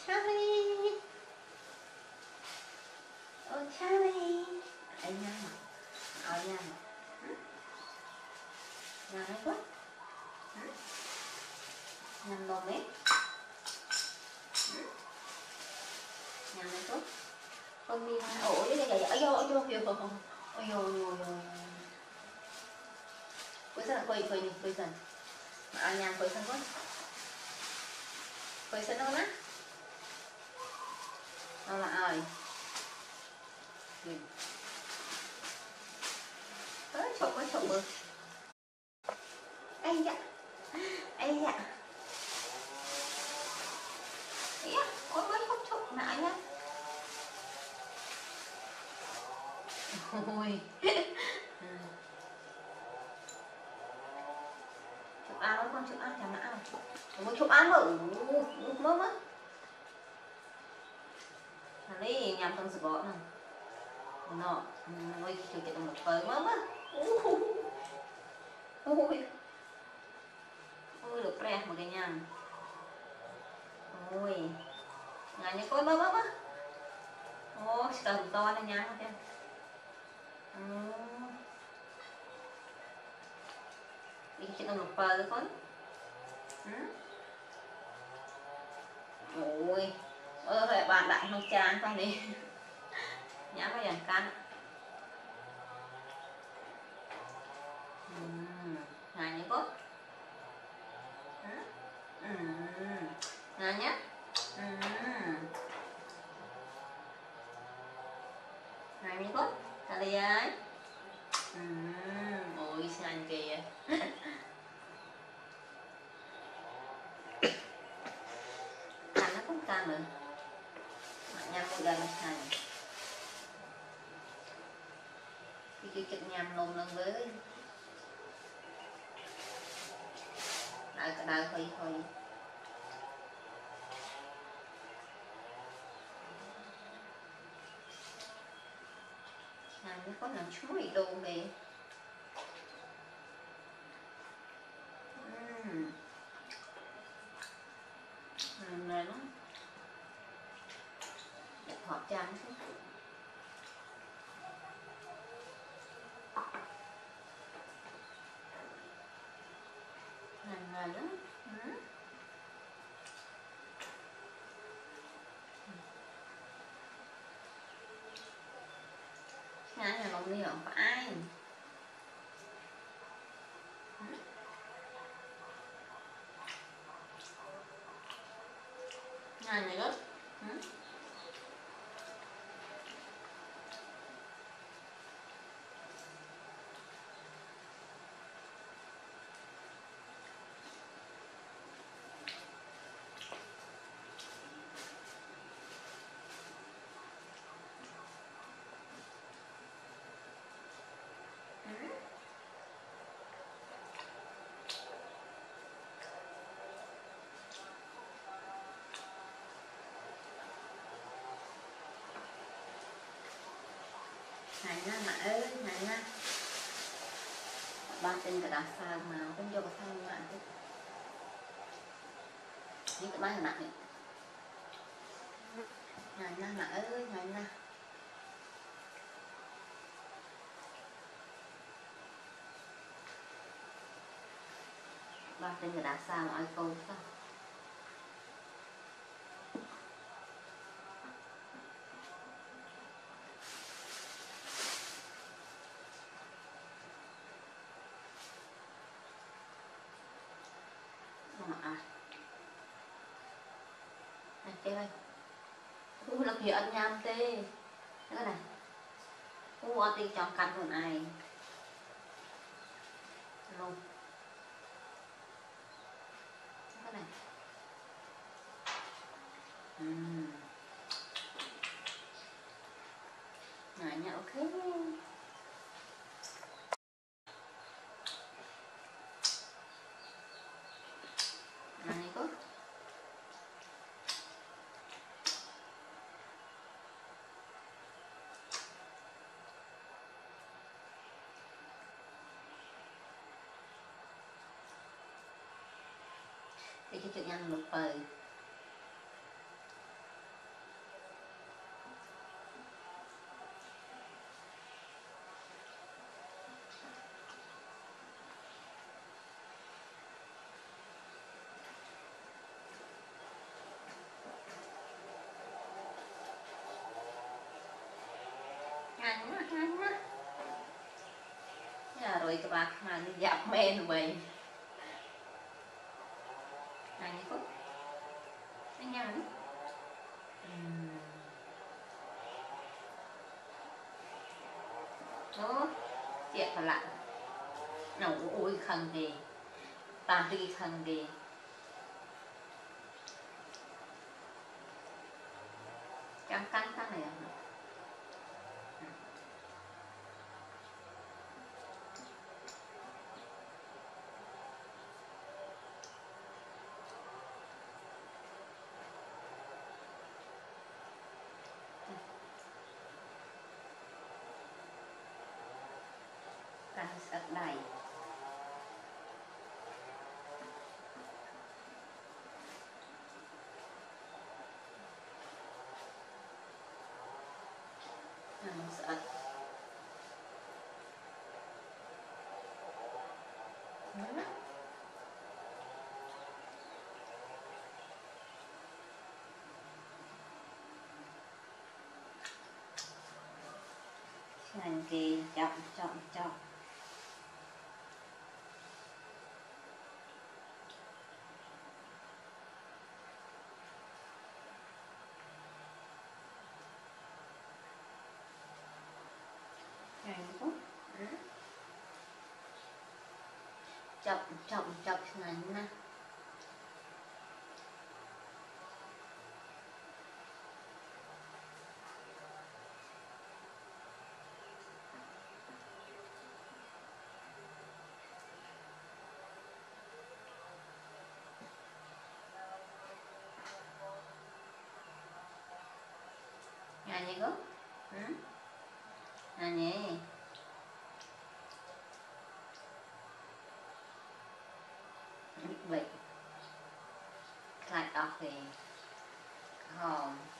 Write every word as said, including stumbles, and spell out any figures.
Charlie. Oh Charlie. Ai nha. Ai nha. Nhà này quá. Nhằm ngon đấy. Nhà này quá. Con mi hoa ổ đấy cái cái ôi vô ôi vô ôi vô ôi vô. Quay sang quay quay quay sang. Mà ai nhằm quay sang quá. Quay sang đâu á? Đâu là ai? Ơi chọc quá chọc bơ. Ây dạ. Ây dạ. Ý à, ôi mới không chọc nãy nhá. Ôi. Chụp ăn đó con, chụp ăn chả nào. Muốn chụp ăn mà mơ mơ. Này đi nhằm thằng sữa bọ này. Nó, ôi chụp chạy một phơi mơ mơ. Ôi. Ôi được rè một cái nhằm. Ôi. Nhà như coi mơ mơ mơ. Ôi, tầm to này nha em. Đi chạy một phơi rồi con. Ôi. Ơ phải bạn đại không chán con đi. Nhá có dàn căn. Này nhé cốt. Này nhé. Này nhé cốt. Là đi ấy. Ôi sao anh kìa. Canh nó cũng canh nữa. Nhằm một gần này. Cái chữ nhằm nôn nâng với. Đợi cả đời thôi thôi. Này nó có làm chuối đồ về. Này nó đẹp hợp chán chứ. Này này đó. Nhà này lòng đi không phải. Nhà này đó. Này nha mẹ ơi, này nha. Ba tên cả đá sao mà cũng vô cái sao mà chứ. Những cái bánh nặng này. Này nha mẹ ơi, này nha. Ba tên cả đá sao mà ai câu sao. À. Này chơi ơi. Ui là kìa ăn nham tê. Cái này. Ui ăn đi cho cắn của này. Luôn. Cái này. Ừm. Này nha ok. Này có. Thì cái chuyện ăn một bời. lạc mà đi dạp men vậy này có anh nhắn đó chuyện phải lặng nào ui khăn gì tàn đi khăn gì căng căng căng này căng sạch đầy sạch ngành kỳ chọn chọn chọn ngành có chọn chọn chọn ngành nè ngành gì có ngành gì bị lại đọc thì hòm